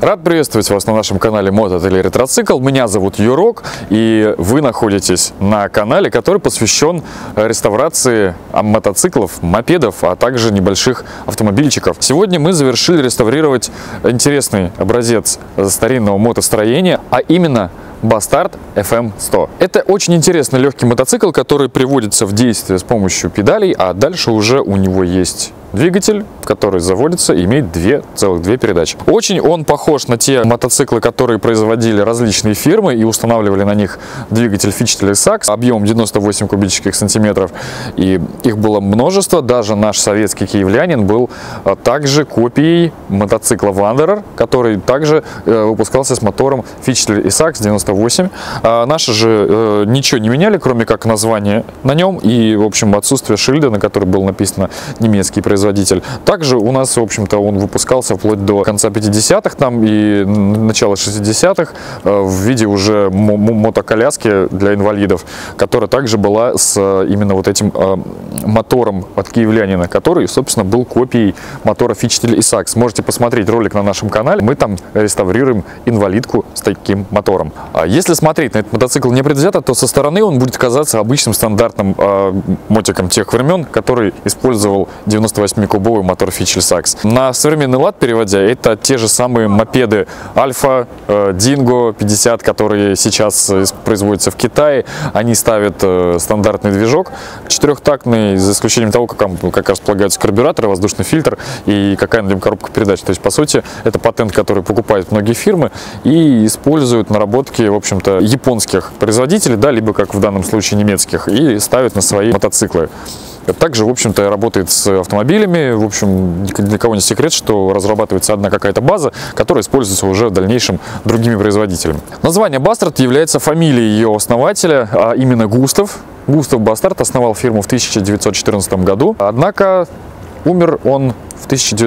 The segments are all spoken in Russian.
Рад приветствовать вас на нашем канале Мотоателье Ретроцикл. Меня зовут Юрок, и вы находитесь на канале, который посвящен реставрации мотоциклов, мопедов, а также небольших автомобильчиков. Сегодня мы завершили реставрировать интересный образец старинного мотостроения, а именно Bastard FM100. Это очень интересный легкий мотоцикл, который приводится в действие с помощью педалей, а дальше уже у него есть двигатель, который заводится и имеет целых две передачи. Очень он похож на те мотоциклы, которые производили различные фирмы и устанавливали на них двигатель Fichtl Sachs объемом 98 кубических сантиметров. И их было множество. Даже наш советский киевлянин был также копией мотоцикла Wanderer, который также выпускался с мотором Fichtl Sachs 98. Наши же ничего не меняли, кроме как название на нем и, в общем, отсутствие шильда, на который было написано немецкий производитель. Также у нас, в общем-то, он выпускался вплоть до конца 50-х там и начала 60-х в виде уже мотоколяски для инвалидов, которая также была с именно вот этим мотором от киевлянина, который, собственно, был копией мотора Fichtl Sachs. Можете посмотреть ролик на нашем канале. Мы там реставрируем инвалидку с таким мотором. Если смотреть на этот мотоцикл непредвзято, то со стороны он будет казаться обычным стандартным мотиком тех времен, который использовал 98-кубовый мотор Fichtl Sachs. На современный лад переводя, это те же самые мопеды Альфа, Динго 50, которые сейчас производятся в Китае. Они ставят стандартный движок, четырехтактный, за исключением того, как располагаются карбюраторы, воздушный фильтр и какая на нем коробка передач. То есть, по сути, это патент, который покупают многие фирмы и используют наработки, в общем-то, японских производителей, да, либо, как в данном случае, немецких, и ставят на свои мотоциклы. Также, в общем-то, работает с автомобилями. В общем, для кого не секрет, что разрабатывается одна какая-то база, которая используется уже в дальнейшем другими производителями. Название Bastard является фамилией ее основателя, а именно Густав. Густав Bastard основал фирму в 1914 году, однако умер он в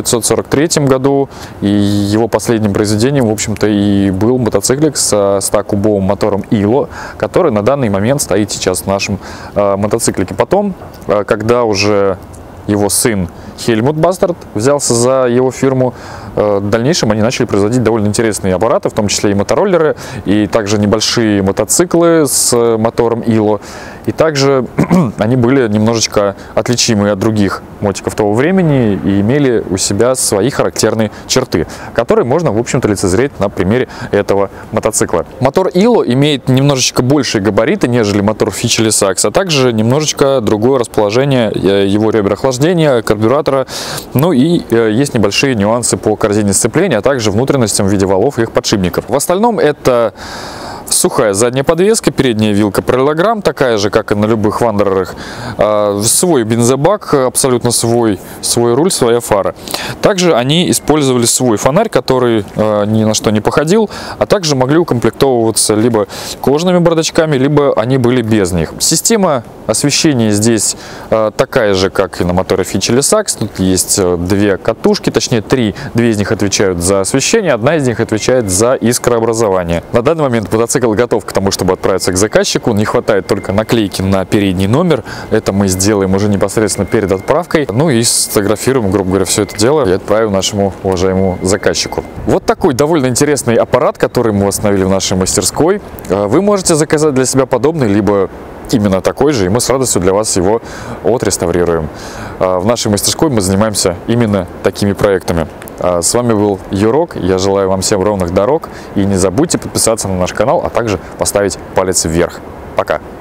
1943 году, и его последним произведением, в общем-то, и был мотоциклик с 100-кубовым мотором Ilo, который на данный момент стоит сейчас в нашем мотоциклике. Потом, когда уже его сын Хельмут Bastard взялся за его фирму, в дальнейшем они начали производить довольно интересные аппараты, в том числе и мотороллеры, и также небольшие мотоциклы с мотором Ilo. И также они были немножечко отличимы от других мотиков того времени и имели у себя свои характерные черты, которые можно, в общем-то, лицезреть на примере этого мотоцикла. Мотор Ilo имеет немножечко большие габариты, нежели мотор Fichtl Sachs, а также немножечко другое расположение его ребер охлаждения, карбюратора. Ну и есть небольшие нюансы по корзине сцепления, а также внутренностям в виде валов и их подшипников. В остальном это сухая задняя подвеска, передняя вилка параллелограмм, такая же, как и на любых Wanderer'ах. Свой бензобак, абсолютно свой руль, своя фара. Также они использовали свой фонарь, который ни на что не походил, а также могли укомплектовываться либо кожаными бардачками, либо они были без них. Система освещения здесь такая же, как и на моторе Fichtl Sachs. Тут есть две катушки, точнее три. Две из них отвечают за освещение, одна из них отвечает за искрообразование. На данный момент мотоцикл готов к тому, чтобы отправиться к заказчику. Не хватает только наклейки на передний номер. Это мы сделаем уже непосредственно перед отправкой. Ну и сфотографируем, грубо говоря, все это дело и отправим нашему уважаемому заказчику. Вот такой довольно интересный аппарат, который мы установили в нашей мастерской. Вы можете заказать для себя подобный, либо именно такой же, и мы с радостью для вас его отреставрируем. В нашей мастерской мы занимаемся именно такими проектами. С вами был Юрок, я желаю вам всем ровных дорог, и не забудьте подписаться на наш канал, а также поставить палец вверх. Пока!